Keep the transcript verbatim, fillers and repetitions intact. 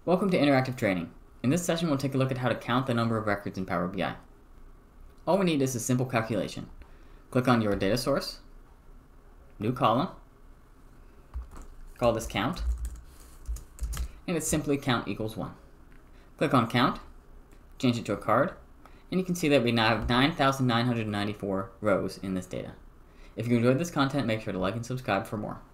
Welcome to Interactive Training. In this session, we'll take a look at how to count the number of records in Power B I. All we need is a simple calculation. Click on your data source, new column, call this count, and it's simply count equals one. Click on count, change it to a card, and you can see that we now have nine thousand nine hundred ninety-four rows in this data. If you enjoyed this content, make sure to like and subscribe for more.